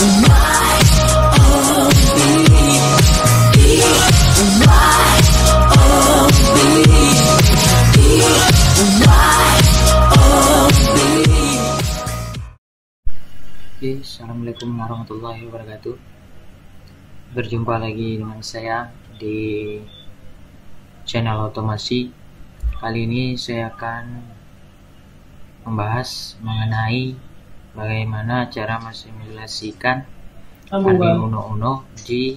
Assalamualaikum warahmatullahi wabarakatuh. Berjumpa lagi dengan saya di channel otomasi. Kali ini saya akan membahas mengenai bagaimana cara mensimulasikan Arduino Uno di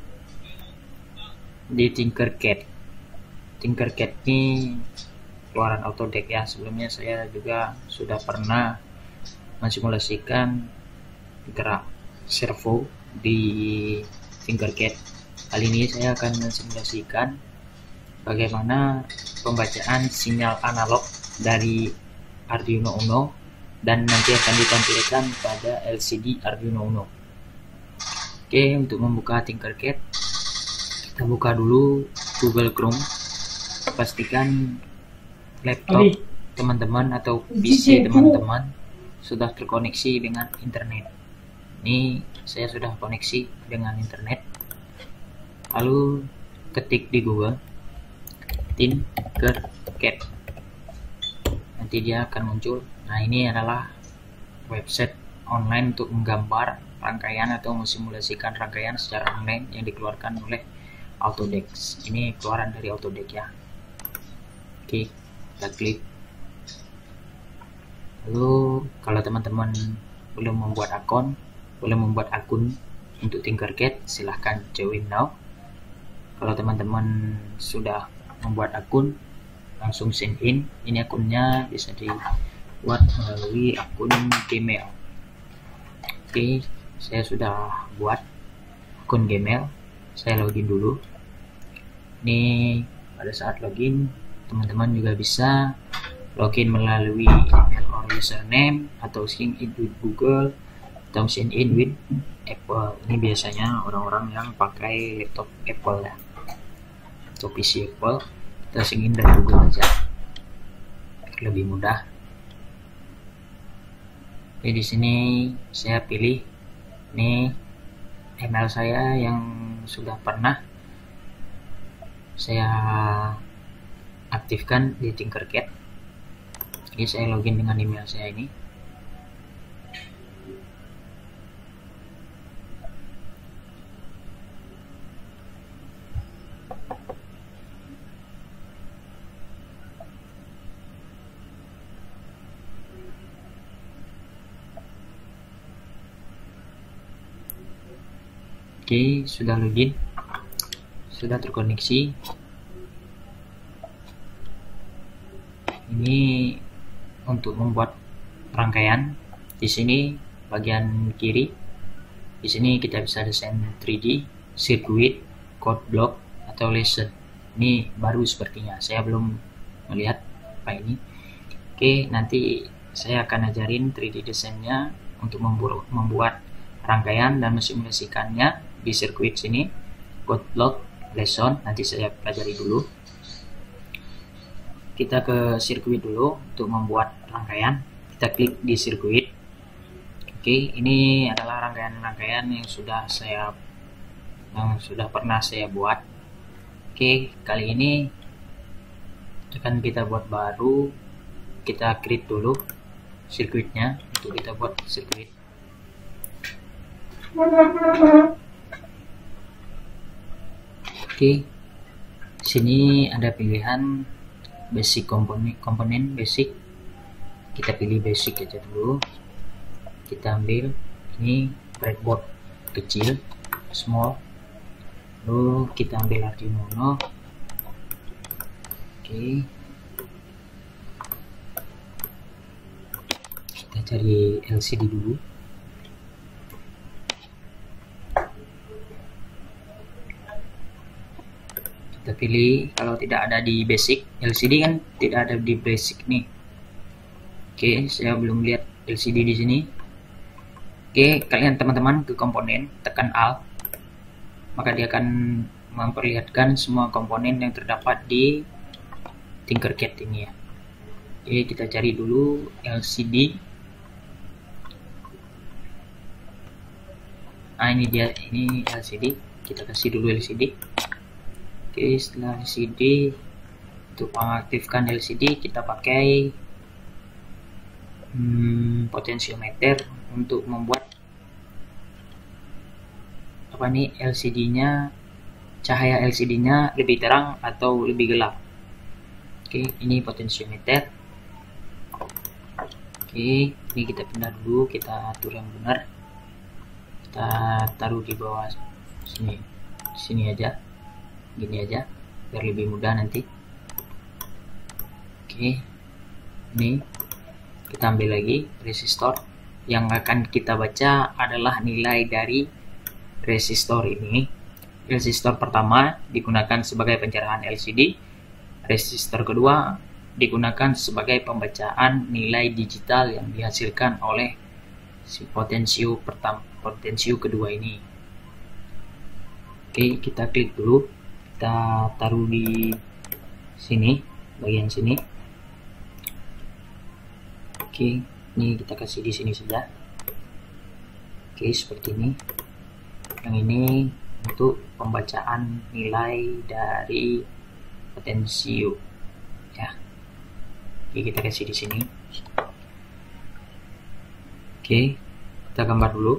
Tinkercad. Tinkercad ini keluaran Autodesk ya. Sebelumnya saya juga sudah pernah mensimulasikan gerak servo di Tinkercad. Kali ini saya akan mensimulasikan bagaimana pembacaan sinyal analog dari Arduino Uno dan nanti akan ditampilkan pada LCD Arduino Uno. Oke, untuk membuka Tinkercad kita buka dulu Google Chrome. Pastikan laptop teman-teman atau PC teman-teman sudah terkoneksi dengan internet. Ini saya sudah koneksi dengan internet. Lalu ketik di Google Tinkercad, nanti dia akan muncul. Nah, ini adalah website online untuk menggambar rangkaian atau mensimulasikan rangkaian secara online yang dikeluarkan oleh Autodesk. Ini keluaran dari Autodesk ya. Oke, kita klik. Lalu kalau teman-teman belum membuat akun untuk Tinkercad, silahkan join now. Kalau teman-teman sudah membuat akun, langsung sign in. Ini akunnya bisa dibuat melalui akun Gmail. Oke, saya sudah buat akun Gmail. Saya login dulu. Ini pada saat login, teman-teman juga bisa login melalui email or username atau sign in with Google atau sign in with Apple. Ini biasanya orang-orang yang pakai laptop Apple ya, atau PC Apple. Kita sign in dari Google aja, lebih mudah. Jadi di sini saya pilih ini email saya yang sudah pernah saya aktifkan di Tinkercad. Jadi saya login dengan email saya ini. Oke, sudah login, sudah terkoneksi. Ini untuk membuat rangkaian. Di sini bagian kiri, di sini kita bisa desain 3D, circuit, code block, atau lesson. Ini baru sepertinya, saya belum melihat apa ini. Oke, nanti saya akan ajarin 3D desainnya untuk membuat rangkaian dan mensimulasikannya di sirkuit sini, code block, lesson. Nanti saya pelajari dulu. Kita ke sirkuit dulu untuk membuat rangkaian. Kita klik di sirkuit. Oke, ini adalah rangkaian-rangkaian yang sudah pernah saya buat. Oke, kali ini akan kita buat baru. Kita create dulu sirkuitnya untuk kita buat sirkuit. Oke, sini ada pilihan basic komponen basic. Kita pilih basic aja dulu. Kita ambil ini breadboard kecil, small. Lalu kita ambil Arduino Uno. Oke, kita cari LCD dulu. Kita pilih, kalau tidak ada di basic, LCD kan tidak ada di basic nih. Oke, saya belum lihat LCD di sini. Oke, kalian teman-teman ke komponen, tekan Alt, maka dia akan memperlihatkan semua komponen yang terdapat di Tinkercad ini ya. Oke, kita cari dulu LCD. Ini dia, ini LCD, kita kasih dulu LCD. Oke, setelah LCD, untuk mengaktifkan LCD kita pakai potensiometer untuk membuat LCD-nya, cahaya LCD-nya lebih terang atau lebih gelap. Oke, ini potensiometer. Oke, ini kita pindah dulu, kita atur yang benar. Kita taruh di bawah sini aja, gini aja, biar lebih mudah nanti. Oke, ini kita ambil lagi resistor. Yang akan kita baca adalah nilai dari resistor ini. Resistor pertama digunakan sebagai pencerahan LCD. Resistor kedua digunakan sebagai pembacaan nilai digital yang dihasilkan oleh si potensio kedua ini. Oke, kita klik dulu, kita taruh di sini, bagian sini. Oke, ini kita kasih di sini saja. Oke, seperti ini. Yang ini untuk pembacaan nilai dari potensio ya. Oke, kita kasih di sini. Oke, kita gambar dulu.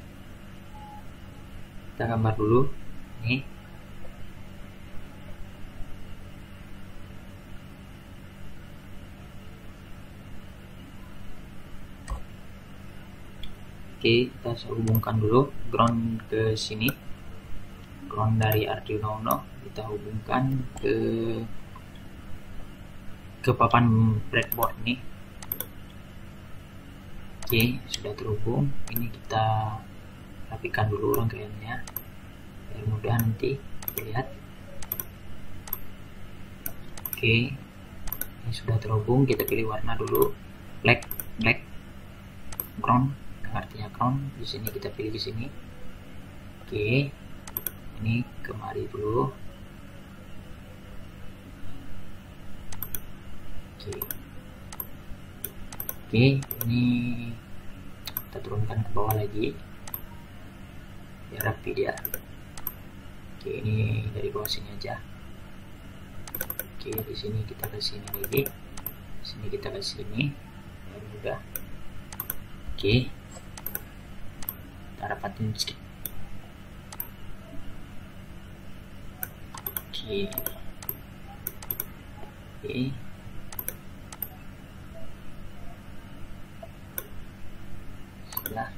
Nih. Oke, kita hubungkan dulu ground ke sini. Ground dari Arduino Uno kita hubungkan ke papan breadboard ini. Oke, sudah terhubung. Ini kita rapikan dulu rangkaiannya biar mudah nanti dilihat. Oke, ini sudah terhubung. Kita pilih warna dulu, black, ground, artinya ground. Di sini kita pilih di sini. Oke, ini kemari dulu. Oke, ini kita turunkan ke bawah lagi biar rapi dia. Oke, ini dari bawah sini aja. Oke, di sini kita ke sini lagi, di sini kita ke sini biar mudah. Oke, kita rapatin sedikit. Oke. Setelah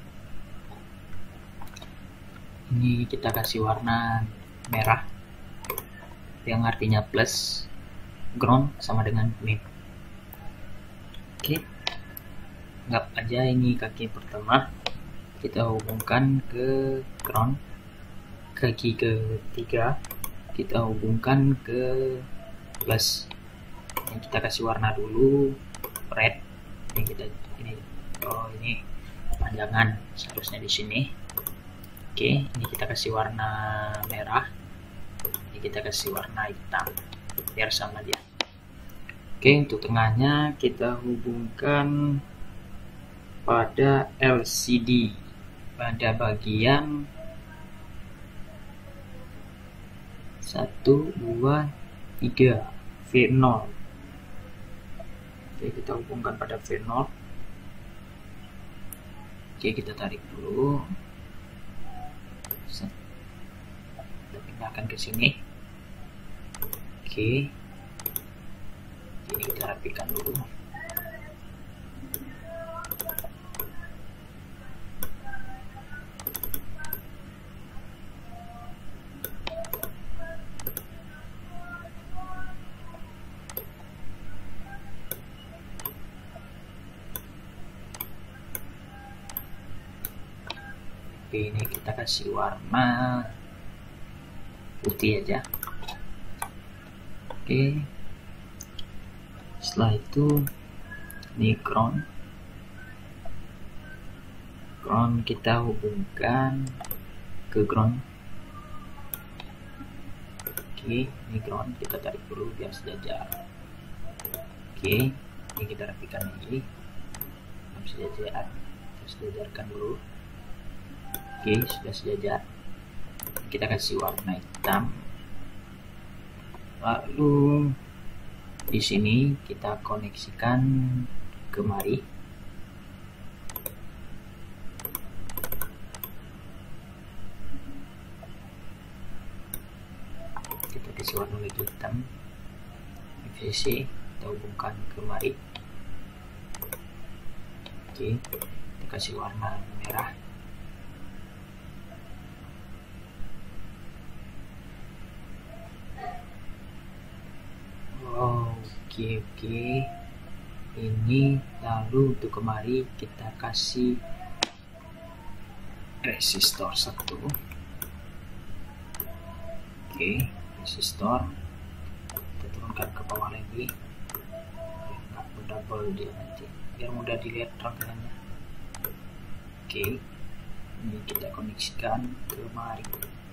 ini kita kasih warna merah yang artinya plus, ground sama dengan min. Oke, anggap aja ini kaki pertama, kita hubungkan ke ground. Kaki ketiga kita hubungkan ke plus. Ini kita kasih warna dulu red. Ini panjangan seharusnya di sini. Oke, ini kita kasih warna merah. Ini kita kasih warna hitam biar sama dia. Oke, untuk tengahnya kita hubungkan pada LCD pada bagian 1, 2, 3 V0. Oke, kita hubungkan pada V0. Oke, kita tarik dulu. Kita pindahkan ke sini. Oke, ini kita rapikan dulu. Oke, ini kita kasih warna putih aja. Oke, setelah itu ini ground kita hubungkan ke ground. Oke, ini ground kita tarik dulu biar sejajar. Oke, ini kita rapikan lagi sejajar, kita sejajarkan dulu. Oke, sudah sejajar. Kita kasih warna hitam. Lalu di sini kita koneksikan kemari. Kita kasih warna lagi hitam. FCC kita hubungkan kemari. Oke, kita kasih warna merah. Oke. Ini lalu untuk kemari kita kasih resistor 1. Oke, resistor kita turunkan ke bawah lagi, nggak double dia nanti, biar mudah dilihat rangkaiannya. Oke, ini kita koneksikan ke kemari.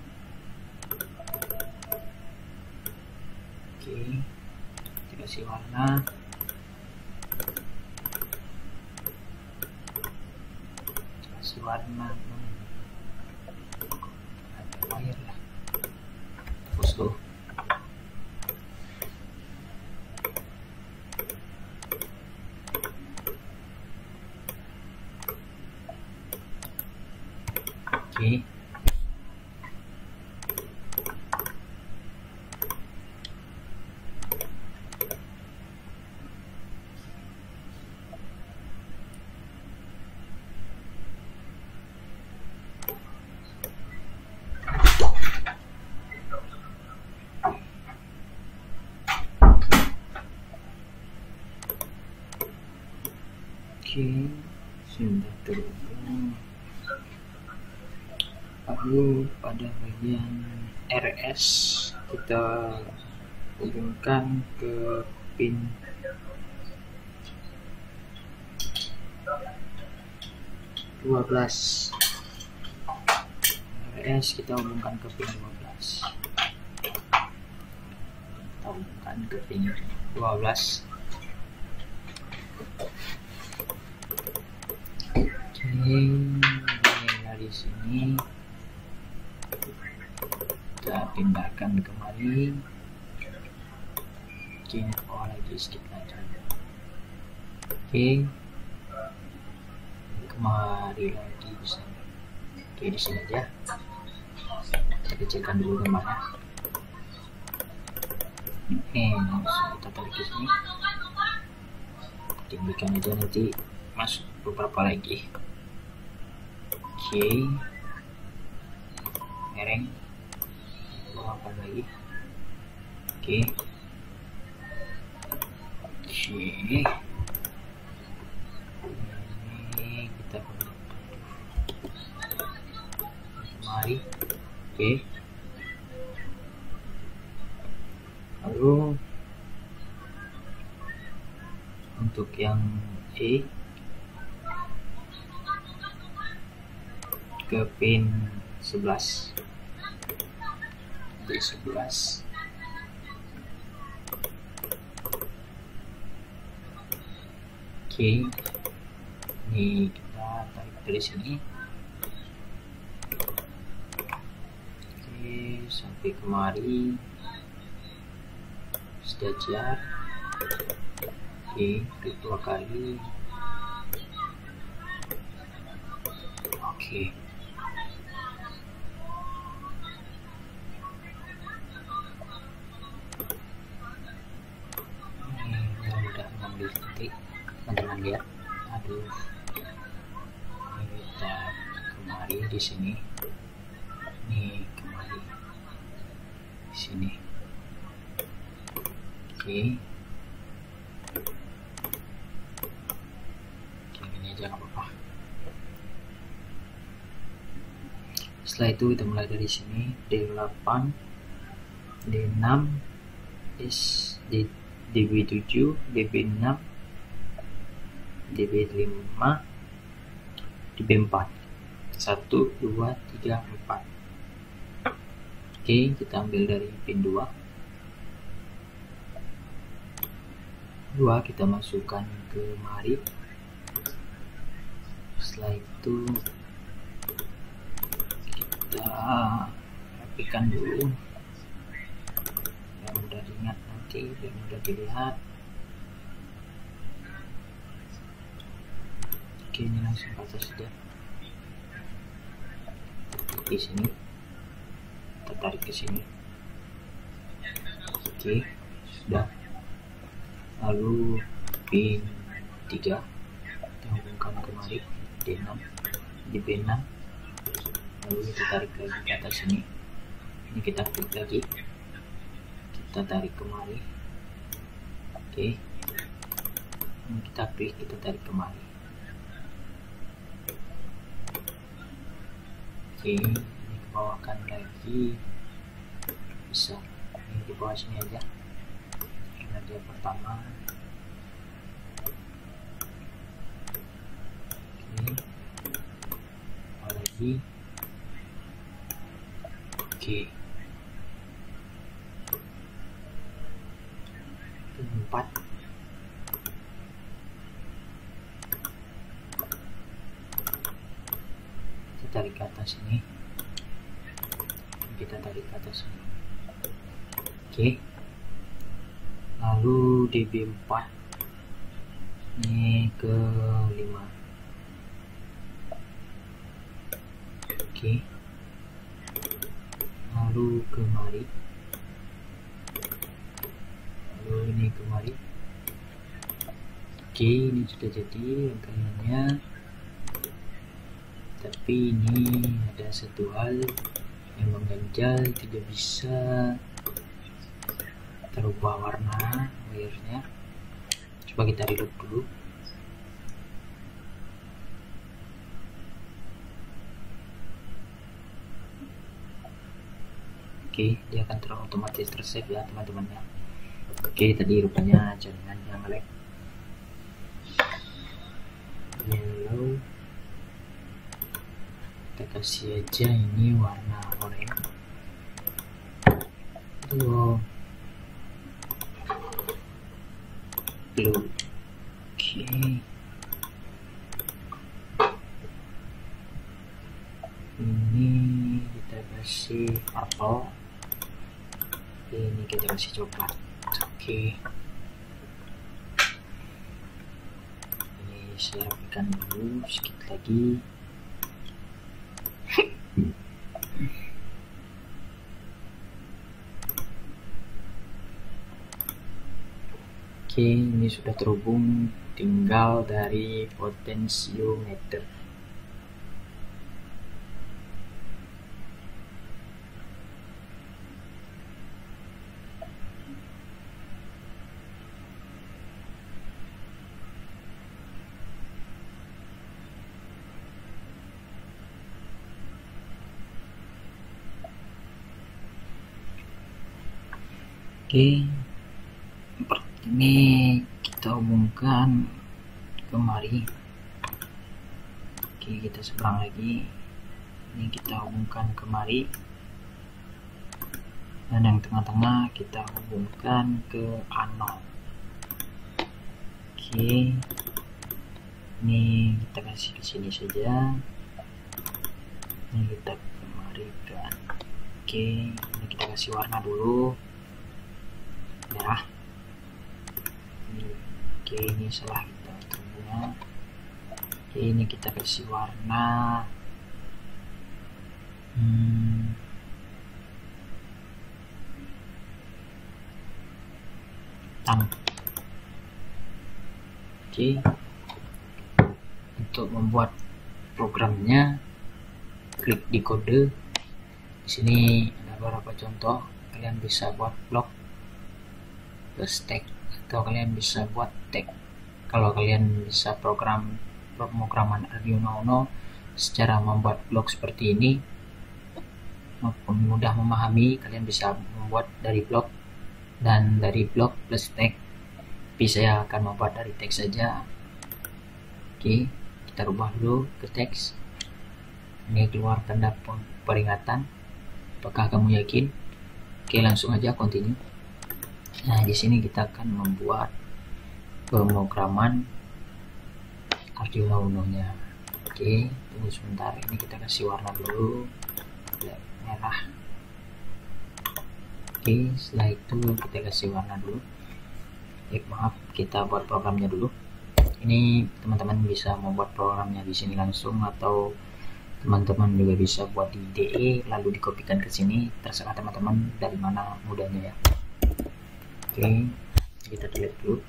Oke, kita kasih warna. Kasih warna. Ada air lah. Terus dulu. Oke. Oke, sudah terhubung. Lalu pada bagian RS kita hubungkan ke pin 12. RS kita hubungkan ke pin 12. Kita hubungkan ke pin 12. Dari sini kita pindahkan kemari. Oke, bawah lagi sedikit aja. Oke, kemari lagi bisa. Oke, di sini aja. Kita kecilkan dulu gambarnya. Langsung kita tarik ke sini. Tinggikan aja, nanti masuk beberapa lagi. Oke, mereng, bawahkan lagi. Oke. Ini kita kemari. Oke. Lalu untuk yang E ke pin 11 di 11. Oke, ini kita tarik dari sini. Oke, sampai kemari sejajar. Oke, kedua kali. Oke. Teman-teman lihat, aduh, kita kemari di sini, nih kemari di sini. Oke, ini aja nggak apa-apa. Setelah itu kita mulai dari sini, D8, D6, DB7, DB6, DB5, DB4. 1, 2, 3, 4. Oke, kita ambil dari pin 2. 2 kita masukkan ke mari. Setelah itu kita rapikan dulu biar mudah diingat nanti, biar mudah dilihat. Oke, ini langsung ke atas saja. Di sini kita tarik ke sini. Oke, sudah. Lalu pin 3 kita hubungkan kemari D6 di B6, lalu kita tarik lagi ke atas sini. Ini kita klik lagi, kita tarik kemari. Oke, ini kita klik, kita tarik kemari. Oke, ini ke bawahkan lagi, bisa ini di bawah sini aja karena dia pertama. Oke, lagi. Oke, 4. Kita tarik ke atas ini, kita tarik ke atas ini. Oke, lalu DB4 ini ke 5. Oke, lalu kemari, lalu ini kemari. Oke, ini sudah jadi rangkaiannya, tapi ini ada satu hal yang mengganjal, tidak bisa terubah warna wire-nya. Coba kita reload dulu. Oke, dia akan otomatis tersave ya teman-teman ya. Oke, tadi rupanya jaringannya nge-lag. Yellow, kita kasih aja ini warna oranye. Blue. Oke, ini kita kasih purple, ini kita kasih coklat. Oke, ini saya rapikan dulu sedikit lagi. Oke, ini sudah terhubung, tinggal dari potensiometer. Oke, ini kita hubungkan kemari. Oke, kita seberang lagi, ini kita hubungkan kemari, dan yang tengah-tengah kita hubungkan ke anode. Oke, ini kita kasih ke sini saja, ini kita kemarikan. Oke, ini kita kasih warna dulu, merah. Oke, ini salah kita terbunya. Oke, ini kita kasih warna hitam. Oke, untuk membuat programnya klik di kode. Di sini ada beberapa contoh, kalian bisa buat blok plus tag, atau kalian bisa buat tag. Kalau kalian bisa pemrograman Arduino Uno secara membuat blok seperti ini maupun mudah memahami, kalian bisa membuat dari blok dan dari blok plus tag. Tapi saya akan membuat dari teks saja. Oke, kita rubah dulu ke teks. Ini keluar tanda peringatan. Apakah kamu yakin? Oke, langsung aja continue. Nah, di sini kita akan membuat pemrograman Arduino Uno-nya. Oke, tunggu sebentar. Ini kita kasih warna dulu. merah. Oke, setelah itu kita kasih warna dulu. Maaf, kita buat programnya dulu. Ini teman-teman bisa membuat programnya di sini langsung, atau teman-teman juga bisa buat di IDE lalu dikopikan ke sini, terserah teman-teman dari mana mudahnya ya. Oke, kita delete dulu.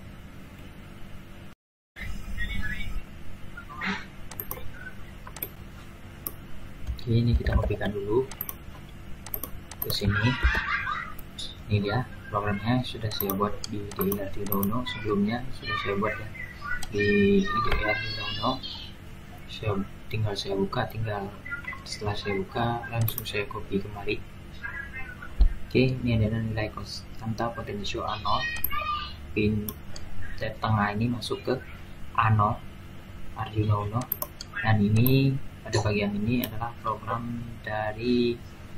Oke, ini kita kopikan dulu ke sini. Ini dia programnya, sudah saya buat di IDE Arduino. Sebelumnya sudah saya buat ya di IDE Arduino. Tinggal saya buka, setelah saya buka langsung saya copy kemari. Oke, ini adalah nilai konstanta potensio A0. Pin tengah ini masuk ke A0 Arduino Uno, dan ini pada bagian ini adalah program dari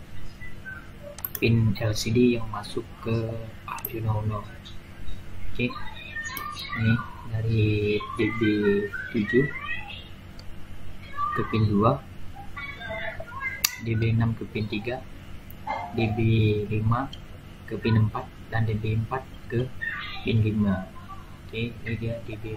pin LCD yang masuk ke Arduino Uno. Oke, ini dari DB7 ke pin 2, DB6 ke pin 3, DB5 ke pin 4, dan DB4 ke pin 5. Oke, ini dia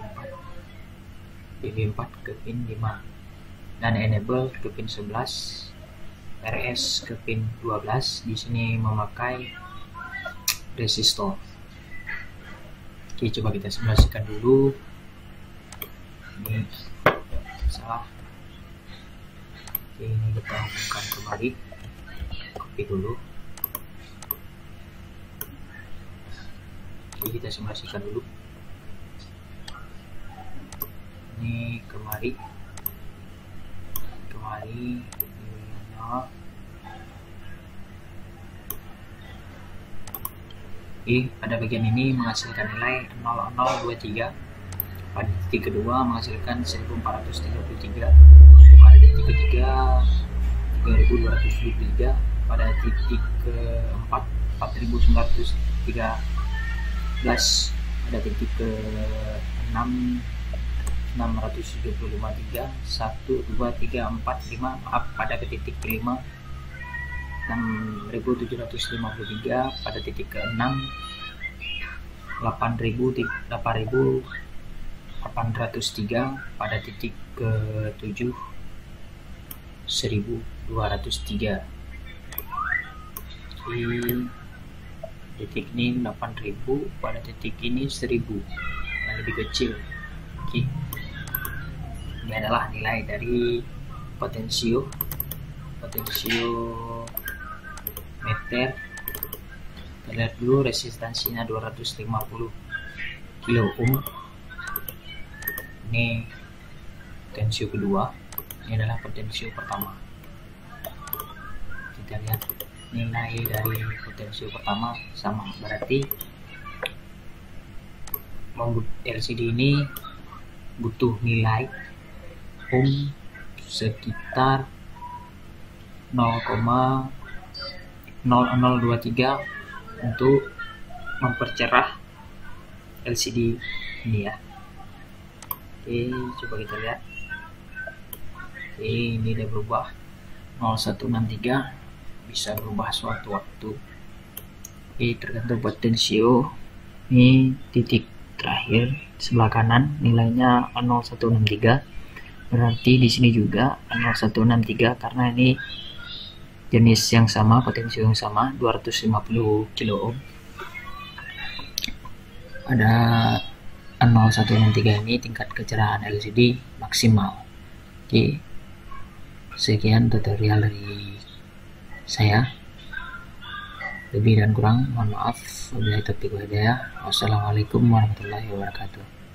DB4 ke pin 5, dan enable ke pin 11, RS ke pin 12. Di sini memakai resistor. Oke, coba kita simulasikan dulu. Ini salah. Oke, ini kita hubungkan kembali, copy dulu. Oke, kita simulasikan dulu. Ini kemari pada bagian ini menghasilkan nilai 0023, pada titik kedua menghasilkan 1433, pada titik ketiga 3273, pada titik keempat 4913, pada titik ke-6 675, 1, 2, 3, 4, 5, maaf, pada titik ke-5 6753, pada titik ke-6 8803, pada titik ke-7 1203. Di titik ini 8000, pada titik ini 1000, yang lebih kecil. Oke, ini adalah nilai dari potensio meter. Kita lihat dulu, resistansinya 250 kilo ohm. Ini potensio kedua, ini adalah potensio pertama. Kita lihat nilai dari potensio pertama sama, berarti LCD ini butuh nilai ohm sekitar 0,0023 untuk mempercerah LCD ini ya. Oke, coba kita lihat. Oke, ini udah berubah 0163, bisa berubah suatu waktu. Oke, tergantung potensio. Ini titik terakhir sebelah kanan nilainya 0163, berarti di sini juga 0163 karena ini jenis yang sama, potensio yang sama, 250 kilo ohm. Pada 0163 ini tingkat kecerahan LCD maksimal. Oke, sekian tutorial dari saya. Lebih dan kurang mohon maaf. Wabillahi taufiq wal hidayah. Wassalamualaikum warahmatullahi wabarakatuh.